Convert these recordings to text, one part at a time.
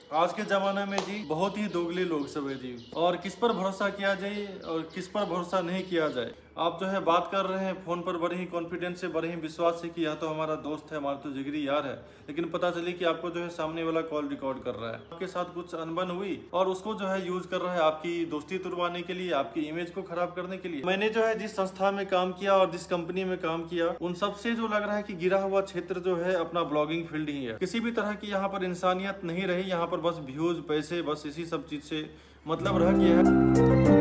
आज के ज़माने में जी बहुत ही दोगले लोग सब है जी, और किस पर भरोसा किया जाए और किस पर भरोसा नहीं किया जाए। आप जो है बात कर रहे हैं फ़ोन पर, बड़े ही कॉन्फिडेंस से, बड़े ही विश्वास से कि यह तो हमारा दोस्त है, हमारा तो जिगरी यार है, लेकिन पता चली कि आपको जो है सामने वाला कॉल रिकॉर्ड कर रहा है। आपके साथ कुछ अनबन हुई और उसको जो है यूज कर रहा है आपकी दोस्ती तुड़वाने के लिए, आपकी इमेज को खराब करने के लिए। मैंने जो है जिस संस्था में काम किया और जिस कंपनी में काम किया, उन सबसे जो लग रहा है कि गिरा हुआ क्षेत्र जो है अपना ब्लॉगिंग फील्ड ही है। किसी भी तरह की यहाँ पर इंसानियत नहीं रही, यहाँ पर बस व्यूज, पैसे, बस इसी सब चीज से मतलब रह गया है।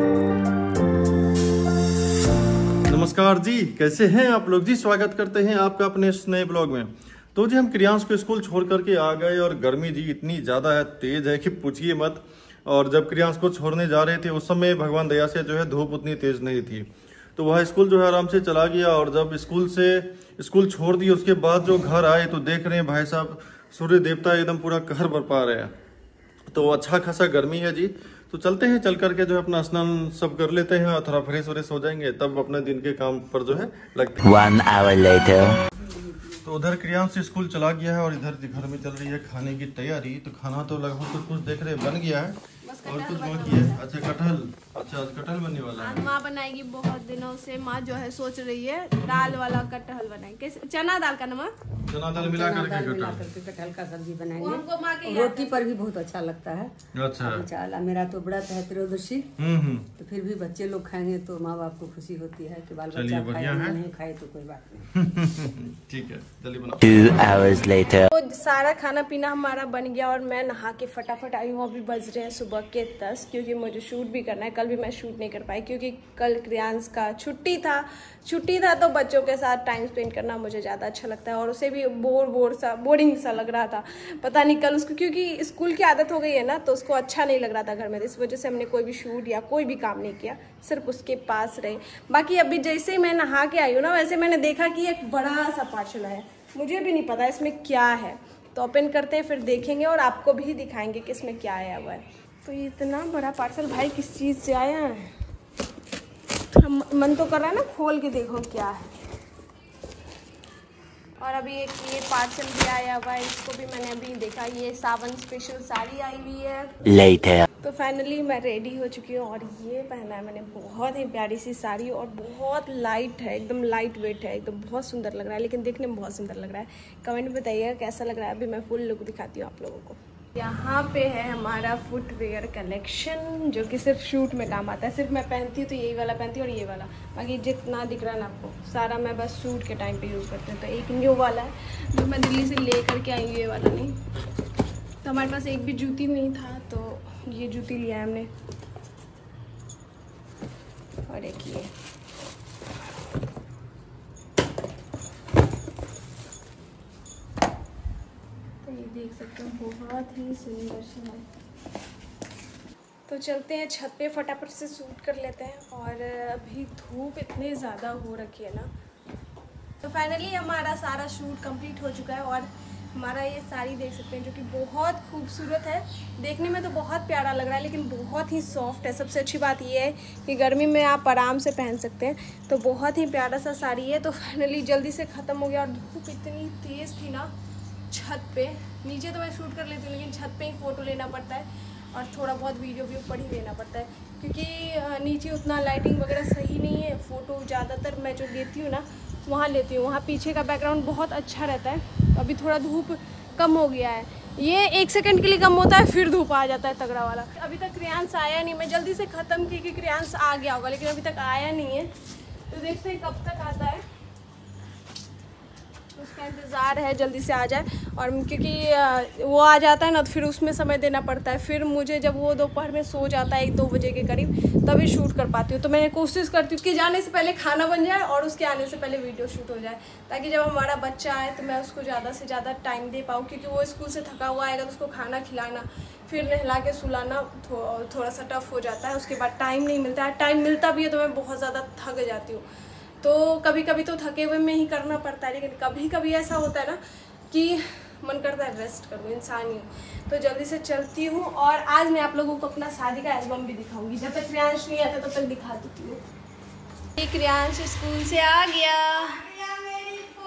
नमस्कार जी, कैसे हैं आप लोग जी? स्वागत करते हैं आपका अपने इस नए ब्लॉग में। तो जी हम क्रियांश को स्कूल छोड़ करके आ गए और गर्मी जी इतनी ज़्यादा है, तेज है कि पूछिए मत। और जब क्रियांश को छोड़ने जा रहे थे उस समय भगवान दया से जो है धूप उतनी तेज नहीं थी, तो वह स्कूल जो है आराम से चला गया। और जब स्कूल छोड़ दिए उसके बाद जो घर आए तो देख रहे हैं भाई साहब सूर्य देवता एकदम पूरा कहर बरपा रहे हैं। तो अच्छा खासा गर्मी है जी। तो चलते हैं, चल करके जो है अपना स्नान सब कर लेते हैं और थोड़ा फ्रेश व्रेश हो जाएंगे, तब अपने दिन के काम पर जो है लगते हैं। 1 hour later। तो उधर क्रियांश से स्कूल चला गया है और इधर घर में चल रही है खाने की तैयारी। तो खाना तो लगभग कुछ देख रहे बन गया है और कुछ बाकी है। अच्छा कटहल, अच्छा आज कटहल बनने वाला है। आज माँ बनाएगी, बहुत दिनों से माँ जो है सोच रही है दाल वाला कटहल बनाएंगे। चना दाल का नमक, चना दाल मिला करके कटहल का सब्जी बनाएंगे। रोटी पर भी बहुत अच्छा लगता है। अच्छा चाला मेरा तो व्रत है त्रोदशी, तो फिर भी बच्चे लोग खाएंगे तो माँ बाप को खुशी होती है कि बाल बच्चा खाए, नहीं खाए तो कोई बात नहीं। ठीक है, जल्दी बनाओ। 2 hours later। तो सारा खाना पीना हमारा बन गया और मैं नहा के फटाफट आई हूँ। अभी बज रहे हैं सुबह के 10, क्योंकि मुझे शूट भी करना है। कल भी मैं शूट नहीं कर पाई क्योंकि कल क्रियांश का छुट्टी था तो बच्चों के साथ टाइम स्पेंड करना मुझे ज़्यादा अच्छा लगता है। और उसे भी बोरिंग सा लग रहा था, पता नहीं कल उसको, क्योंकि स्कूल की आदत हो गई है ना, तो उसको अच्छा नहीं लग रहा था घर में। इस वजह से हमने कोई भी शूट या कोई भी काम नहीं किया, सिर्फ उसके पास रहे। बाकी अभी जैसे ही मैं नहा के आई हूँ ना, वैसे मैंने देखा कि एक बड़ा सा पार्सल है, मुझे भी नहीं पता इसमें क्या है। तो ओपन करते हैं, फिर देखेंगे और आपको भी दिखाएंगे कि इसमें क्या आया हुआ है। तो ये इतना बड़ा पार्सल भाई किस चीज़ से आया है, मन तो कर रहा है ना खोल के देखो क्या है। और अभी एक ये पार्सल भी आया हुआ है, इसको भी मैंने अभी देखा। ये सावन स्पेशल साड़ी आई हुई है। Later। तो फाइनली मैं रेडी हो चुकी हूँ और ये पहना है मैंने, बहुत ही प्यारी सी साड़ी और बहुत लाइट है, एकदम लाइट वेट है, एकदम बहुत सुंदर लग रहा है, लेकिन देखने में बहुत सुंदर लग रहा है। कमेंट में बताइएगा कैसा लग रहा है। अभी मैं फुल लुक दिखाती हूँ आप लोगों को। यहाँ पे है हमारा फुटवेयर कलेक्शन, जो कि सिर्फ शूट में काम आता है। सिर्फ मैं पहनती हूँ तो यही वाला पहनती हूँ और ये वाला, बाकी जितना दिख रहा है ना आपको सारा मैं बस शूट के टाइम पे यूज़ करती हूँ। तो एक न्यू वाला है जो मैं दिल्ली से ले करके आई हूँ, ये वाला नहीं। तो हमारे पास एक भी जूती नहीं था तो ये जूती लिया है हमने। और एक ये देख सकते हो, बहुत ही सुंदर सा है। तो चलते हैं छत पे, फटाफट से शूट कर लेते हैं। और अभी धूप इतनी ज़्यादा हो रखी है ना। तो फाइनली हमारा सारा शूट कंप्लीट हो चुका है और हमारा ये साड़ी देख सकते हैं, जो कि बहुत खूबसूरत है। देखने में तो बहुत प्यारा लग रहा है, लेकिन बहुत ही सॉफ्ट है। सबसे अच्छी बात ये है कि गर्मी में आप आराम से पहन सकते हैं। तो बहुत ही प्यारा सा साड़ी है। तो फाइनली जल्दी से ख़त्म हो गया और धूप इतनी तेज़ थी ना छत पे। नीचे तो मैं शूट कर लेती हूँ, लेकिन छत पे ही फ़ोटो लेना पड़ता है और थोड़ा बहुत वीडियो भी ऊपर ही लेना पड़ता है, क्योंकि नीचे उतना लाइटिंग वगैरह सही नहीं है। फ़ोटो ज़्यादातर मैं जो लेती हूँ ना वहाँ लेती हूँ, वहाँ पीछे का बैकग्राउंड बहुत अच्छा रहता है। अभी थोड़ा धूप कम हो गया है, ये 1 सेकंड के लिए कम होता है, फिर धूप आ जाता है तगड़ा वाला। अभी तक क्रियांश आया नहीं, मैं जल्दी से ख़त्म की कि क्रियांश आ गया होगा, लेकिन अभी तक आया नहीं है। तो देखते हैं कब तक आता है, उसका इंतज़ार है जल्दी से आ जाए। और क्योंकि वो आ जाता है ना तो फिर उसमें समय देना पड़ता है। फिर मुझे जब वो दोपहर में सो जाता है 1-2 बजे के करीब, तभी शूट कर पाती हूँ। तो मैंने कोशिश करती हूँ कि जाने से पहले खाना बन जाए और उसके आने से पहले वीडियो शूट हो जाए, ताकि जब हमारा बच्चा आए तो मैं उसको ज़्यादा से ज़्यादा टाइम दे पाऊँ। क्योंकि वो स्कूल से थका हुआ आएगा तो उसको खाना खिलाना, फिर नहला के सुलाना थोड़ा सा टफ हो जाता है। उसके बाद टाइम नहीं मिलता है, टाइम मिलता भी है तो मैं बहुत ज़्यादा थक जाती हूँ। तो कभी कभी तो थके हुए में ही करना पड़ता है, लेकिन कभी कभी ऐसा होता है ना कि मन करता है रेस्ट करूँ, इंसान ही हूँ। तो जल्दी से चलती हूँ और आज मैं आप लोगों को अपना शादी का एल्बम भी दिखाऊंगी। जब तक क्रियांश नहीं आता तब तक दिखा देती हूँ। क्रियांश स्कूल से आ गया,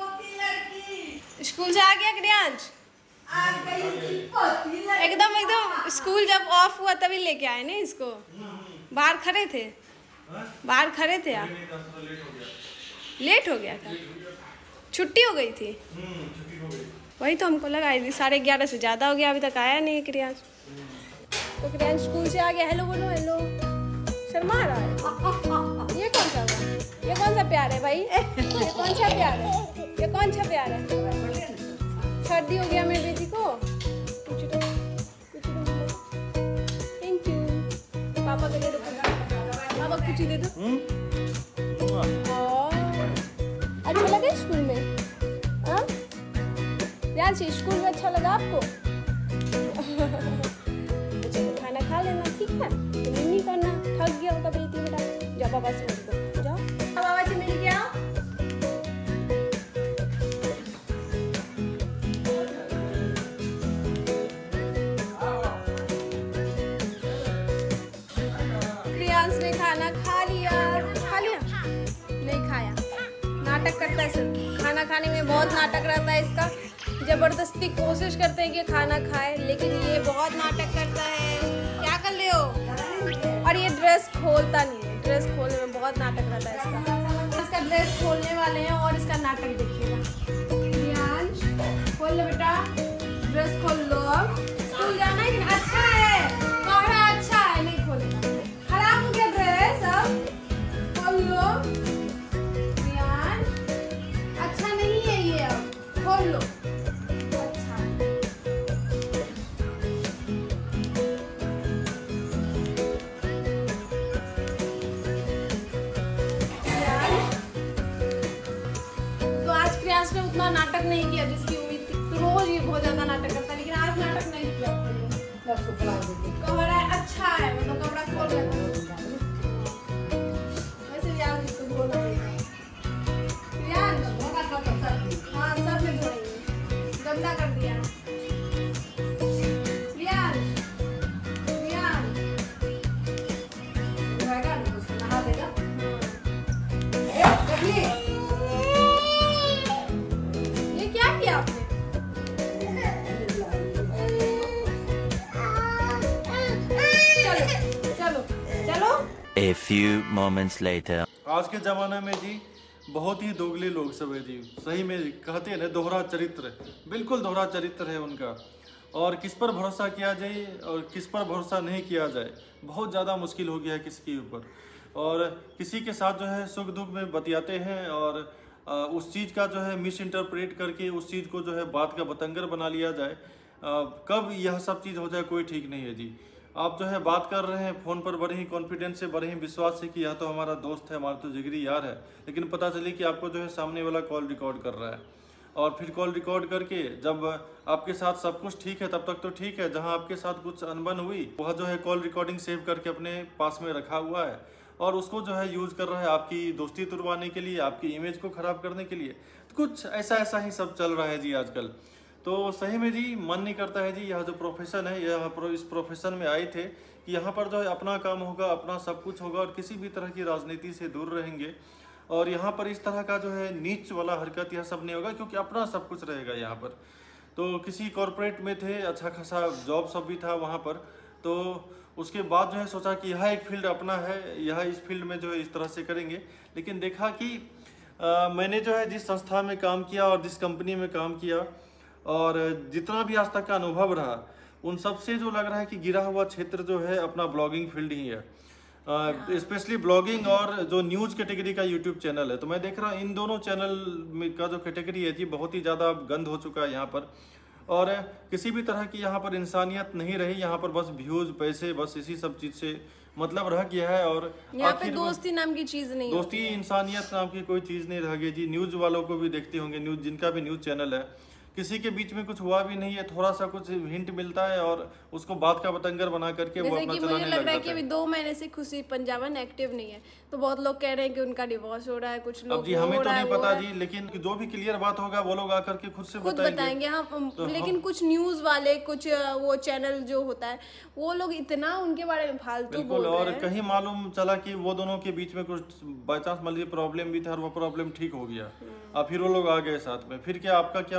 स्कूल से आ गया क्रियांश, एकदम एकदम स्कूल जब ऑफ हुआ तभी लेके आए ना इसको। बाहर खड़े थे, बाहर खड़े थे आप? लेट हो गया था, छुट्टी हो गई थी। वही तो हमको लगा 11:30 से ज़्यादा हो गया, अभी तक आया नहीं क्रियांश। तो क्रियांश स्कूल से आ गया। हेलो बोलो, हेलो। शर्मा रहा है। ये कौन सा हुआ? ये कौन सा प्यार है भाई? ये कौन सा प्यार है? ये कौन सा प्यार है? सर्दी हो गया मेरी बेटी को। Thank you. पापा को दे दो, पापा कुछ दे दो। अच्छा लगा स्कूल में? हाँ यार, स्कूल में अच्छा लगा आपको? चलो खाना खा लेना, ठीक है? तुम नहीं करना, थक गया होगा बेटी बेटा। जाओ पापा से मिल दो, जाओ पापा से मिल गया। क्रियांश ने खाना खा लिया। खा लिया? नहीं खाया, नाटक करता है सर। खाना खाने में बहुत नाटक रहता है इसका। जबरदस्ती कोशिश करते हैं कि खाना खाए, लेकिन ये बहुत नाटक करता है। क्या कर रहे हो? और ये ड्रेस खोलता नहीं है, ड्रेस खोलने में बहुत नाटक रहता है इसका। इसका ड्रेस खोलने वाले हैं और इसका नाटक देखिएगा। प्रियांश खोल लो बेटा, ड्रेस खोल लो। स्कूल जाना है? अच्छा है, कपड़ा अच्छा है, नहीं खोलेगा। खराब हो गया ड्रेस, अब खोल लो। प्रियांश अच्छा नहीं है ये, अब खोल लो। ने उतना नाटक नहीं किया जिसकी उम्मीद थी। तो रोज ये बहुत ज्यादा नाटक करता है, लेकिन आज नाटक नहीं किया। कपड़ा अच्छा है, मतलब कपड़ा खोल लेता है। वैसे भी आज इसको धोना है। हाँ, सब में धोएंगे, गंदा कर दिया। नहा देगा। A few moments later. आज के ज़माने में जी बहुत ही दोगले लोग सब है जी। सही में कहते हैं ना, दोहरा चरित्र, बिल्कुल दोहरा चरित्र है उनका। और किस पर भरोसा किया जाए और किस पर भरोसा नहीं किया जाए, बहुत ज़्यादा मुश्किल हो गया है किसी के ऊपर। और किसी के साथ जो है सुख दुख में बतियाते हैं और उस चीज़ का जो है मिस इंटरप्रेट करके उस चीज़ को जो है बात का बतंगर बना लिया जाए। कब यह सब चीज़ हो जाए कोई ठीक नहीं है जी। आप जो है बात कर रहे हैं फ़ोन पर बड़े ही कॉन्फिडेंस से, बड़े ही विश्वास से कि यह तो हमारा दोस्त है, हमारा तो जिगरी यार है, लेकिन पता चले कि आपको जो है सामने वाला कॉल रिकॉर्ड कर रहा है। और फिर कॉल रिकॉर्ड करके जब आपके साथ सब कुछ ठीक है तब तक तो ठीक है, जहां आपके साथ कुछ अनबन हुई वह जो है कॉल रिकॉर्डिंग सेव करके अपने पास में रखा हुआ है और उसको जो है यूज़ कर रहा है आपकी दोस्ती तुड़वाने के लिए, आपकी इमेज को ख़राब करने के लिए। तो कुछ ऐसा ही सब चल रहा है जी आजकल। तो सही में जी मन नहीं करता है जी, यह जो प्रोफेशन है, यह इस प्रोफेशन में आए थे कि यहाँ पर जो है अपना काम होगा, अपना सब कुछ होगा और किसी भी तरह की राजनीति से दूर रहेंगे। और यहाँ पर इस तरह का जो है नीच वाला हरकत यह सब नहीं होगा, क्योंकि अपना सब कुछ रहेगा यहाँ पर। तो किसी कॉरपोरेट में थे, अच्छा खासा जॉब सब भी था वहाँ पर। तो उसके बाद जो है सोचा कि यह एक फील्ड अपना है, यह इस फील्ड में जो है इस तरह से करेंगे। लेकिन देखा कि मैंने जो है जिस संस्था में काम किया और जिस कंपनी में काम किया और जितना भी आज तक का अनुभव रहा, उन सब से जो लग रहा है कि गिरा हुआ क्षेत्र जो है अपना ब्लॉगिंग फील्ड ही है। स्पेशली ब्लॉगिंग और जो न्यूज़ कैटेगरी का यूट्यूब चैनल है। तो मैं देख रहा हूँ इन दोनों चैनल में का जो कैटेगरी है जी बहुत ही ज़्यादा गंद हो चुका है यहाँ पर। और किसी भी तरह की यहाँ पर इंसानियत नहीं रही, यहाँ पर बस व्यूज़, पैसे, बस इसी सब चीज़ से मतलब रह गया है। और यहाँ पे दोस्ती नाम की चीज़ नहीं, दोस्ती इंसानियत नाम की कोई चीज़ नहीं रह गई जी। न्यूज़ वालों को भी देखते होंगे, न्यूज़ जिनका भी न्यूज़ चैनल है, किसी के बीच में कुछ हुआ भी नहीं है, थोड़ा सा कुछ हिंट मिलता है और उसको बात का बतंगर बना करके वो अपना चलाने लग जाता है। मुझे लग रहा है कि अभी 2 महीने से खुशी पंजाबन एक्टिव नहीं है, तो बहुत लोग कह रहे हैं कि उनका डिवोर्स हो रहा है, कुछ लोग जी हमें तो नहीं पता जी, लेकिन जो भी क्लियर बात होगा वो लोग आकर के खुद से बताएंगे। हाँ, लेकिन कुछ न्यूज वाले, कुछ वो चैनल जो होता है वो लोग इतना उनके बारे में फालतू बोल रहे हैं। और कहीं मालूम चला कि वो दोनों के बीच में कुछ बाई चांस मान लीजिए प्रॉब्लम भी था और वो प्रॉब्लम ठीक हो गया और फिर वो लोग आ गए साथ में, फिर क्या आपका क्या मुंह रहेगा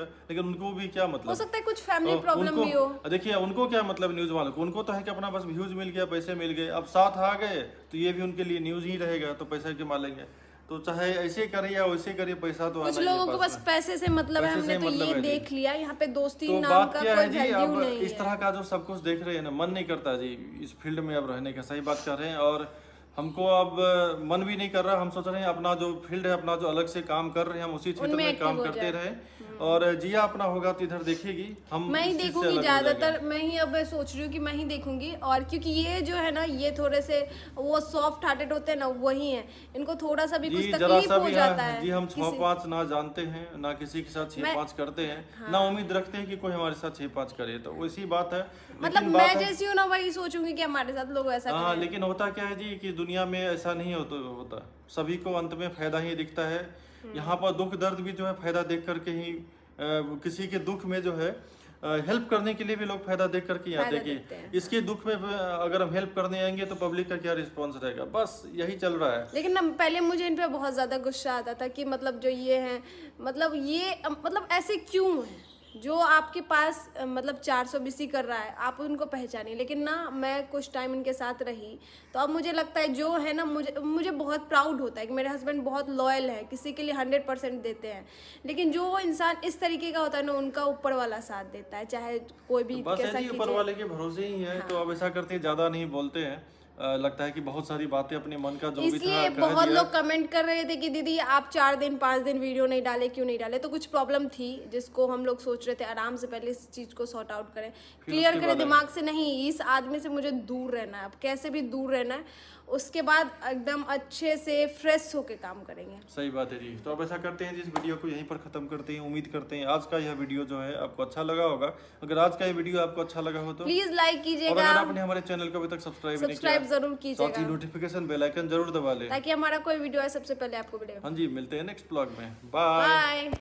लेकिन उनको भी क्या मतलब, हो सकता है कुछ फैमिली प्रॉब्लम भी हो। देखिए उनको क्या मतलब न्यूज वालों को, उनको तो है कि अपना बस व्यूज मिल गया, पैसे मिल गए, अब साथ आ गए तो ये भी उनके लिए न्यूज ही रहेगा, तो पैसे के मालेंगे, तो चाहे ऐसे करे या वैसे करे पैसा तो कुछ लोगों को बस पैसे से मतलब है, हमने तो ये देख लिया, यहाँ पे दोस्ती तो नाम बात का क्या कोई है जी, वैल्यू अब नहीं इस तरह का जो सब कुछ देख रहे हैं ना, मन नहीं करता जी इस फील्ड में अब रहने का, सही बात कर रहे हैं। और हमको अब मन भी नहीं कर रहा, हम सोच रहे हैं अपना जो फील्ड है, अपना जो अलग से काम कर रहे हैं, हम उसी क्षेत्र में काम करते रहे, और जिया अपना होगा तो इधर देखेगी, हम मैं ही देखूंगी ज्यादातर, मैं ही अब सोच रही हूँ कि मैं ही देखूंगी। और क्योंकि ये जो है ना, ये थोड़े से वो सॉफ्ट हार्टेड होते हैं ना, वही है, इनको थोड़ा सा भी कुछ तकलीफ हो जाता है जी, हम 6-5 ना जानते हैं, ना किसी के साथ 6-5 करते हैं, ना उम्मीद रखते हैं कि कोई हमारे साथ 6-5 करे, तो वैसी बात है। मतलब मैं जैसी हूँ ना, वही सोचूंगी कि हमारे साथ लोग ऐसा हाँ, लेकिन होता क्या है जी कि दुनिया में ऐसा नहीं होता, सभी को अंत में फायदा ही दिखता है। यहाँ पर दुख दर्द भी जो है फायदा देख करके ही, किसी के दुख में जो है हेल्प करने के लिए भी लोग फायदा देख करके आते हैं कि इसके दुख में अगर हम हेल्प करने आएंगे तो पब्लिक का क्या रिस्पांस रहेगा, बस यही चल रहा है। लेकिन ना पहले मुझे इन पे बहुत ज्यादा गुस्सा आता था कि मतलब जो ये है, मतलब ये मतलब ऐसे क्यों है, जो आपके पास मतलब 400 BC कर रहा है, आप उनको पहचानिए। लेकिन ना मैं कुछ टाइम इनके साथ रही तो अब मुझे लगता है जो है ना, मुझे बहुत प्राउड होता है कि मेरे हस्बैंड बहुत लॉयल है, किसी के लिए 100% देते हैं। लेकिन जो इंसान इस तरीके का होता है ना, उनका ऊपर वाला साथ देता है, चाहे कोई भी तो कैसा ऊपर वाले के भरोसे ही है। तो अब ऐसा करते हैं, ज्यादा नहीं बोलते हैं, लगता है कि बहुत सारी बातें अपने मन का जो भी था इसलिए बहुत लोग कमेंट कर रहे थे कि दीदी आप 4 दिन 5 दिन वीडियो नहीं डाले, क्यों नहीं डाले। तो कुछ प्रॉब्लम थी जिसको हम लोग सोच रहे थे आराम से पहले इस चीज को सॉर्ट आउट करें, क्लियर करें दिमाग से, नहीं इस आदमी से मुझे दूर रहना है, अब कैसे भी दूर रहना है, उसके बाद एकदम अच्छे से फ्रेश होके काम करेंगे। सही बात है जी। तो अब ऐसा करते हैं, जिस वीडियो को यहीं पर खत्म करते हैं। उम्मीद करते हैं आज का यह वीडियो जो है आपको अच्छा लगा होगा। अगर आज का ये वीडियो आपको अच्छा लगा हो तो प्लीज लाइक कीजिएगा, और अगर आपने हमारे चैनल को अभी तक सब्सक्राइब जरूर कीजिएगा, साथ ही नोटिफिकेशन बेल आइकन जरूर दबा लें ताकि हमारा कोई वीडियो है सबसे पहले आपको मिलेगा। हाँ जी, मिलते हैं नेक्स्ट ब्लॉग में, बाय।